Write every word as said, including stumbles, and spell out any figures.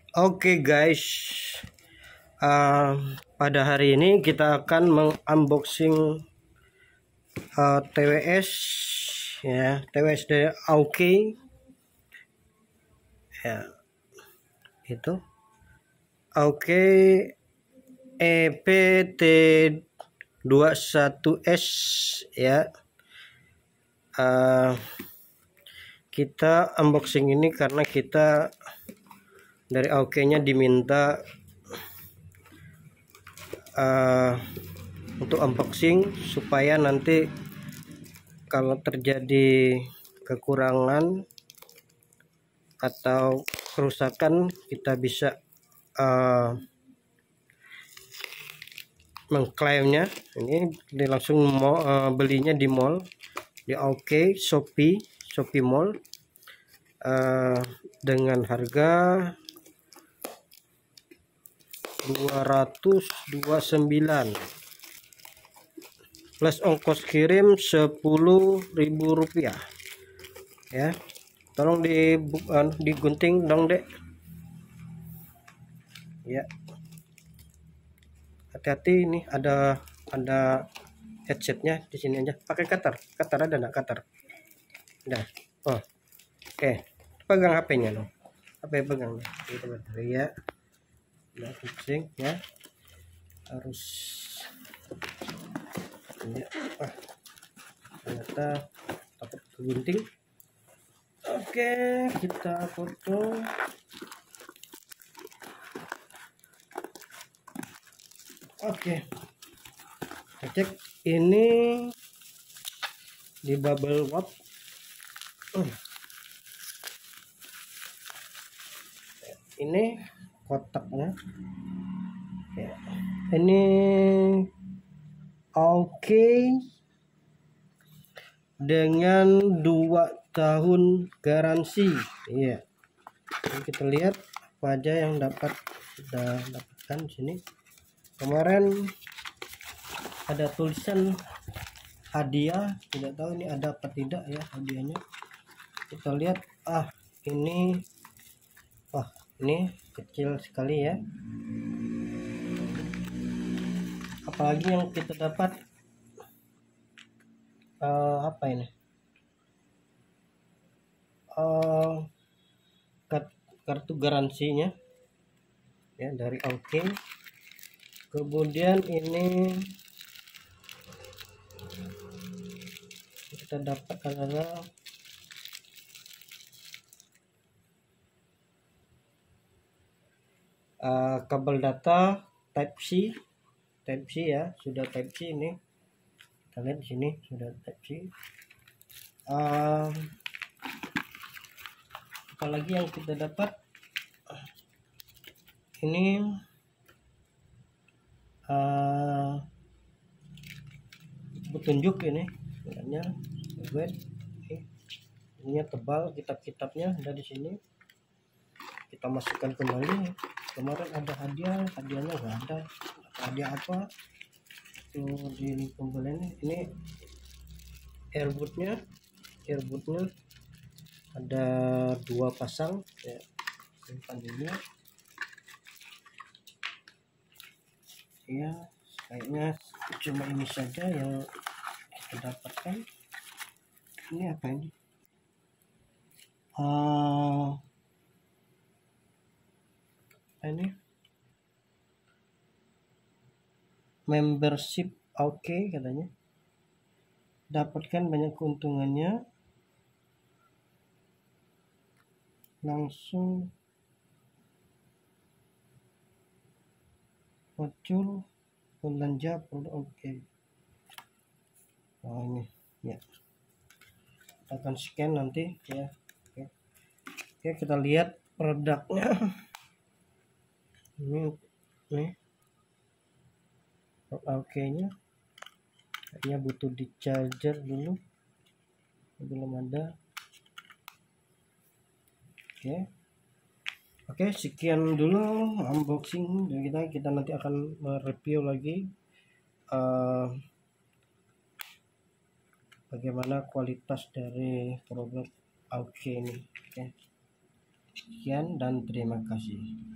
Oke guys, uh, pada hari ini kita akan mengunboxing uh, T W S ya, T W S dari Aukey ya, itu Aukey E P T dua puluh satu S ya. Uh, kita unboxing ini karena kita dari Aukey-nya diminta uh, untuk unboxing supaya nanti kalau terjadi kekurangan atau kerusakan kita bisa uh, mengklaimnya. Ini langsung mau, uh, belinya di mall, di Aukey Shopee Shopee Mall uh, dengan harga dua ratus dua puluh sembilan plus ongkos kirim sepuluh ribu rupiah ya. Tolong di uh, digunting dong dek ya, hati-hati. Ini ada ada headsetnya di sini aja, pakai cutter cutter ada enggak cutter udah. Oh oke, okay. Pegang H P-nya dong, H P pegang itu baterai ya. Nah, fixing ya, harus ya. Ah, ternyata takut kegunting. Oke, kita foto. Oke, kita cek ini di bubble wrap. uh. Ini kotaknya ya. Ini Aukey dengan dua tahun garansi ya. Ini kita lihat apa aja yang dapat sudah dapatkan di sini. Kemarin ada tulisan hadiah, tidak tahu ini ada apa tidak ya hadiahnya. Kita lihat, ah ini wah ini kecil sekali ya. Apalagi yang kita dapat uh, apa ini uh, kartu garansinya ya dari Aukey. Kemudian ini kita dapat adalah uh, kabel data Type C Type C ya, sudah Type C ini. Kita lihat di sini sudah Type C. Uh, apalagi yang kita dapat ini uh, petunjuk ini sebenarnya web ini tebal, kitab-kitabnya ada di sini. Kita masukkan kembali. Kemarin ada hadiah, hadiahnya enggak ada. Hadiah apa tuh di pembelian ini? Earbootnya earbootnya ada dua pasang ya. Simpan dulu ya, kayaknya cuma ini saja yang kita dapatkan. Ini apa ini? Uh, ini membership Aukey katanya, dapatkan banyak keuntungannya, langsung muncul belanja produk Aukey. Oh ini ya, kita akan scan nanti ya. Oke, Oke kita lihat produknya. Ini nih Aukey-nya kayaknya butuh di charger dulu, belum ada. Oke Oke sekian dulu unboxing dari kita. Kita nanti akan mereview lagi uh, bagaimana kualitas dari produk Aukey ini. Oke, sekian dan terima kasih.